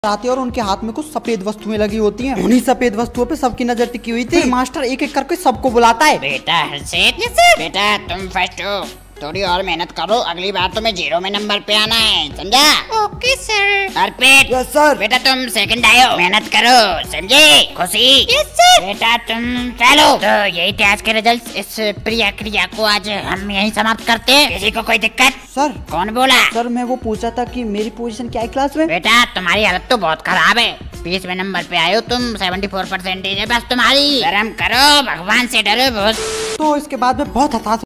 आते और उनके हाथ में कुछ सफेद वस्तुएं लगी होती हैं। उन्हीं सफेद वस्तुओं पे सबकी नजर टिकी हुई थी। मास्टर एक एक करके सबको बुलाता है। बेटा हर्षित, बेटा तुम फर्स्ट हो, थोड़ी और मेहनत करो, अगली बार तुम्हें 0 में नंबर पे आना है, समझा? Okay sir. Arpit, yes sir. बेटा तुम सेकंड आए हो, मेहनत करो, समझे? खुशी, यस सर। बेटा तुम चलो। तो यही थे आज के रिजल्ट। इस क्रिया को आज हम यहीं समाप्त करते हैं। किसी को कोई दिक्कत? सर। कौन बोला? सर मैं वो पूछा था कि मेरी पोजीशन क्या है क्लास में। बेटा तुम्हारी हालत तो बहुत खराब है, 20 में नंबर पे आए हो तुम, 74% है बस तुम्हारी। शर्म करो, भगवान से डरो बहुत। तो इसके बाद में बहुत हताश